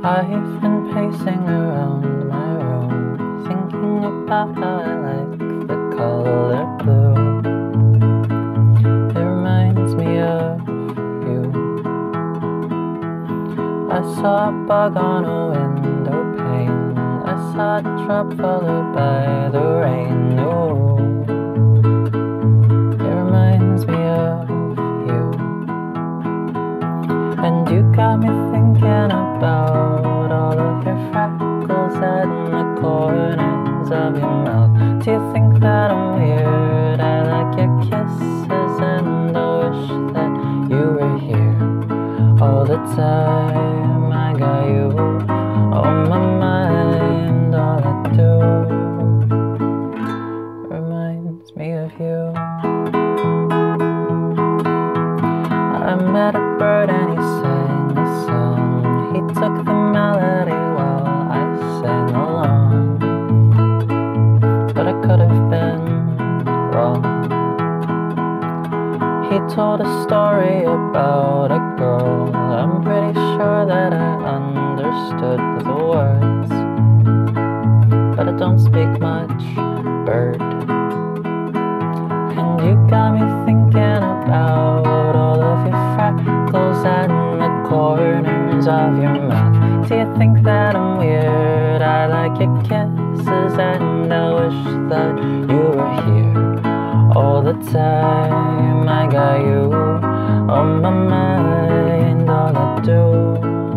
I've been pacing around my room, thinking about how I like the color blue. It reminds me of you. I saw a bug on a window pane. I saw it drop followed by the rain. Ooh. It reminds me of you. And you got me thinking about all of your freckles and the corners of your mouth. Do you think that I'm weird? I like your kisses and I wish that you were here all the time. I got you on my mind. All I do reminds me of you. I met a bird and he sang a song. He took the melody while I sang along. But I could have been wrong. He told a story about a girl. I'm pretty sure that I understood the words, but I don't speak much bird. And you got me thinking about all of your freckles and the corners of your mouth. Do you think that I'm weird? I like your kisses and I wish that you were here all the time. I got you on my mind. All I do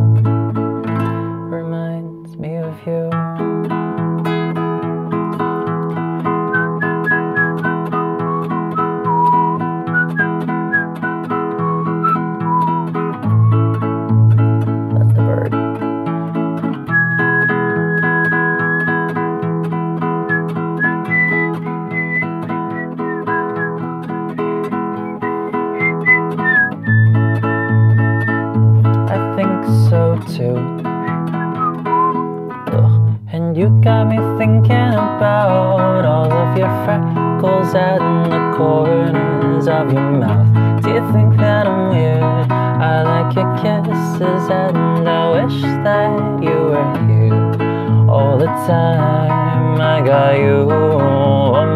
reminds me of you. So too. Ugh. And you got me thinking about all of your freckles and the corners of your mouth. Do you think that I'm weird? I like your kisses and I wish that you were here all the time. I got you on